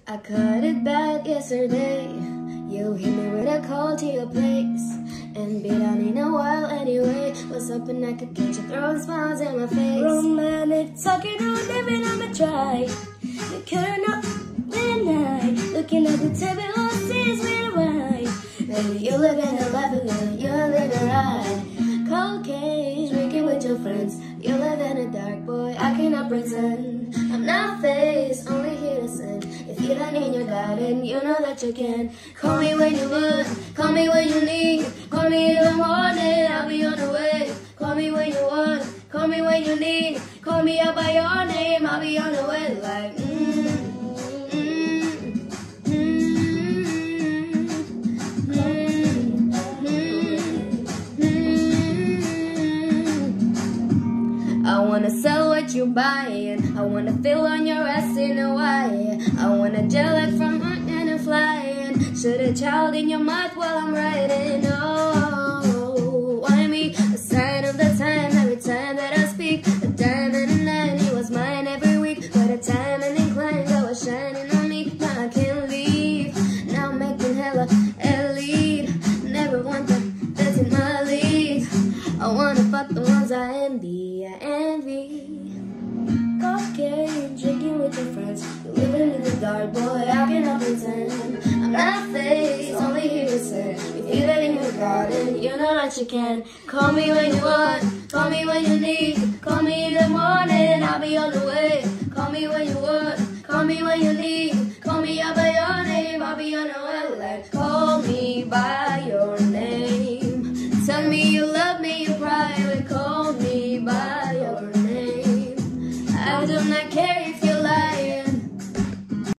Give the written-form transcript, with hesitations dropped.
I cut it back yesterday. You hit me with a call to your place, and be down in a while anyway. What's up, and I could get you throwing smiles in my face. Romantic talking on living, I'ma try. You couldn't know deny. Looking at the table, all seas with a wine. Baby, you live in a life again, you live a ride. Cocaine, drinking with your friends. You live in a dark, boy, I cannot pretend. I'm not faced, only here to sin. If you don't need your garden, you know that you can. Call me when you want, call me when you need. Call me in the morning, I'll be on the way. Call me when you want, call me when you need. Call me out by your name, I'll be on the way. Like, I wanna sell what you buying. I wanna feel on your ass in Hawaii. I wanna gel it from hunting and flying. Shoot a child in your mouth while I'm riding. Oh, why me? A sign of the time, every time that I speak. A diamond and a nine, he was mine every week. But a time and incline, that was shining on me. Now I can't leave. Now I'm making hella elite. Never want them, that's in my league. I wanna fuck the ones I envy. Cocaine, drinking with your friends. You living in the dark, boy, I cannot pretend. I'm not faced, only here to sin. If you let in your garden, you know that you can. Call me when you want, call me when you need. Call me in the morning, I'll be on the way. Call me when you want, call me when you need. Call me out by your